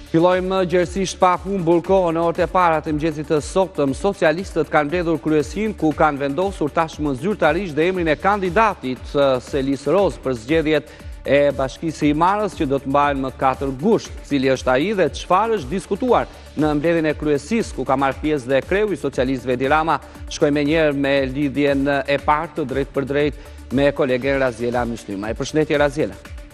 Fillojmë gjërësisht pa humbur kohë në orët e para të mëngjesit të sotëm. Socialistët kanë mbledhur kryesin ku kanë vendosur tashmë zyrtarisht dhe emrin e kandidatit Selis Roz për zgjedhjet e Bashkisë Himarës që do të mbahen më 4 gusht, cili është ai dhe çfarë është diskutuar në mbledhjen e kryesisë ku ka marrë pjesë dhe kreu i socialistëve Edi Rama. Shkojmë menjëherë me lidhjen e parë të drejt për drejt me kolegen Raziela Myshlima. Përshëndetje Raziela.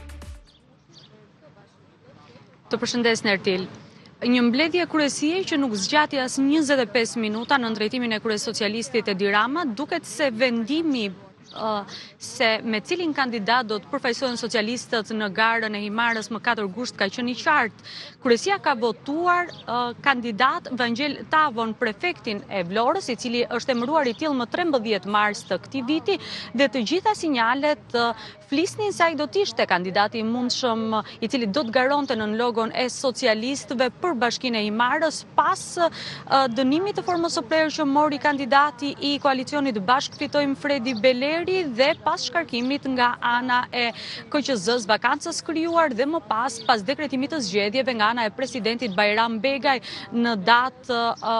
Të përshëndes në Ertil. Një mbledhje kryesie që nuk zgjati as 25 minuta në drejtimin e kryesocialistit Edi Rama, duket se vendimi se me cilin kandidat do të përfaqësohen socialistët në garën e Himarës më 4 gusht ka qenë i qartë. Kryesia ka votuar kandidat Vangel Tavon, prefektin e Vlorës, i cili është emëruar i tillë më 13 mars të këtij viti, dhe të gjitha sinjalet flisnin se ai do të ishte kandidati i mundshëm i cili do të garonte në logon e socialistëve për Bashkinë e Himarës pas dënimit të formës së prerë që mori kandidati i koalicionit Bashk Fitojmë Fredi Beleri dhe pas shkarkimit nga ana e KQZ-s, vakancës krijuar dhe më pas dekretimit të zgjedhjeve nga ana e presidentit Bajram Begaj në datë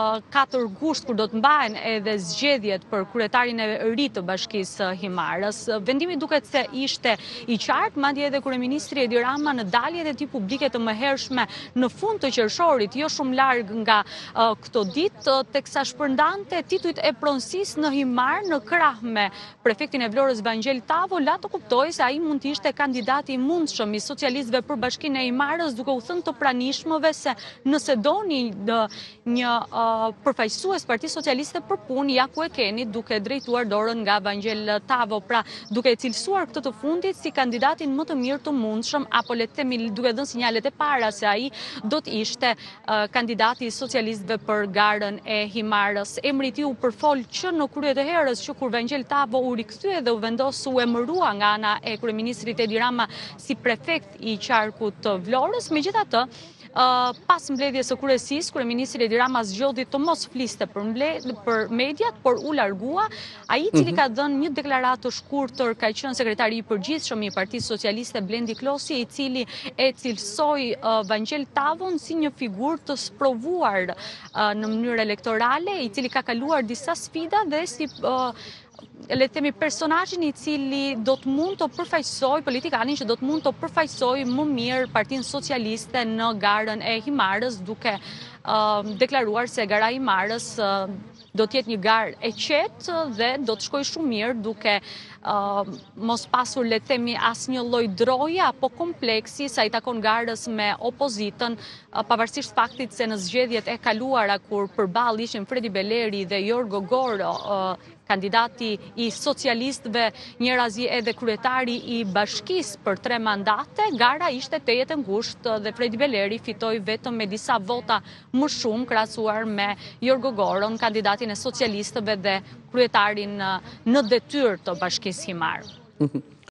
4 gusht kur do të mbahen edhe zgjedhjet për kryetarin e ri të Bashkisë Himarës. Vendimi duket se ishte i qartë, madje edhe kryeministri Edi Rama në daljet e tij publike të mëhershme në fund të qershorit, jo shumë larg nga këto ditë, teksa shpërndante titujt e pronësisë në Himar në krah me prefektin e Vlorës Vangel Tavo, la të kuptoj se ai mund të ishte kandidati i mundshëm i socialistëve për Bashkinë e Himarës, duke u thënë të pranishmëve se nëse doni një përfaqësues Partisë Socialiste për punë, ja ku e keni, duke drejtuar dorën nga Vangel Tavo, pra duke e cilësuar këtë të fundit si kandidatin më të mirë të mundshëm, apo le të themi duke dhënë sinjalet e para se ai do të ishte kandidati i socialistëve për garën e Himarës. Emri i tij u përfol që në krye të herës që kur Vangel Tavo u rikthye dhe u vendos u emërua nga ana e kryeministrit Edi Rama si prefekt i qarkut të Vlorës. Megjithatë, pas mbledhjes së kryesisë, kryeministri Edi Rama zgjodhi të mos fliste për mediat, por u largua. Ai i cili ka dhënë një deklaratë të shkurtër ka qenë sekretari i përgjithshëm i Partisë Socialiste Blendi Klosi, i cili e cilësoi Vangel Tavon si një figurë të sprovuar në mënyrë elektorale, i cili ka kaluar disa sfida dhe si le të themi personazhin i cili do të mund të përfaqësoj politikanin që do të mund të përfaqësoj më mirë Partinë Socialiste në garën e Himarës, duke deklaruar se gara e Himarës do të jetë një garë e qetë dhe do të shkojë shumë mirë, duke mos pasur le të themi asnjë lloj droje apo kompleksi sa i takon garës me opozitën, pavarësisht faktit se në zgjedhjet e kaluara kur përballë ishin Fredi Beleri dhe Jorgo Goro, kandidati i socialistëve, njërazi edhe kryetari i Bashkisë për 3 mandate, gara ishte tejet e ngushtë dhe Fredi Beleri fitoi vetëm me disa vota më shumë krahasuar me Jorgo Goron, kandidatin e socialistëve dhe kryetarin në detyrë të Bashkisë Himar.